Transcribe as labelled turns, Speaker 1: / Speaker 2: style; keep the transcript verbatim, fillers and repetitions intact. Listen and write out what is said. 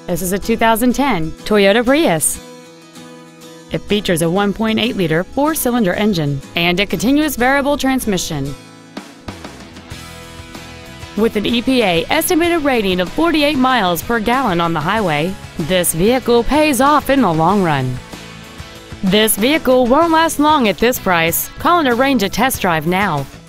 Speaker 1: This is a two thousand ten Toyota Prius. It features a one point eight liter four-cylinder engine and a continuous variable transmission. With an E P A estimated rating of forty-eight miles per gallon on the highway, this vehicle pays off in the long run. This vehicle won't last long at this price. Call and arrange a test drive now.